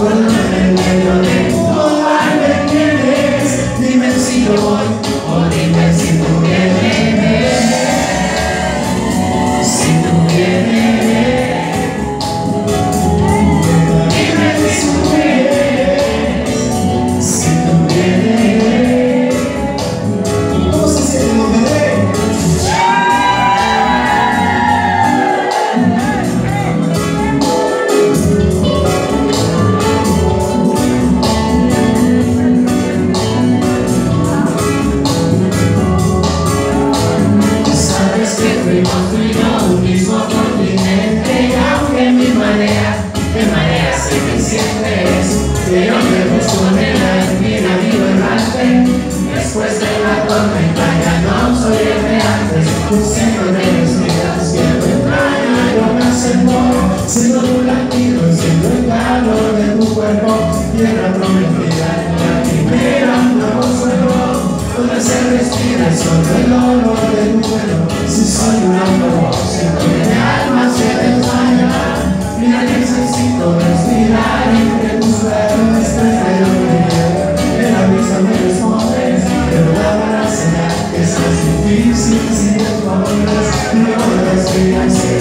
Cuando en el medio de todo me tienes, dime si yo voy o dime si tú vienes. Si tú vienes, dime si tú vienes. Si tú vienes, ¿cómo se siente lo que ve? Fuimos tú y yo un mismo continente, y aunque mi marea sé que siempre es que yo me busco en la vida vivo errante. Después de la tormenta ya no soy el de antes. Tú siempre me respiras, siempre extraña, yo me acerco, siento tu latido, siento el calor de tu cuerpo. Tierra prometida, la primera, un nuevo suelo, donde se respira solo el olor de tu pelo. Si soy un lobo, siento que mi alma se desmaya. Mira que necesito respirar entre tus dedos. Desde lo que quiero, en la brisa me respondes, pero la señal que es más difícil si te pones. Luego de respirar.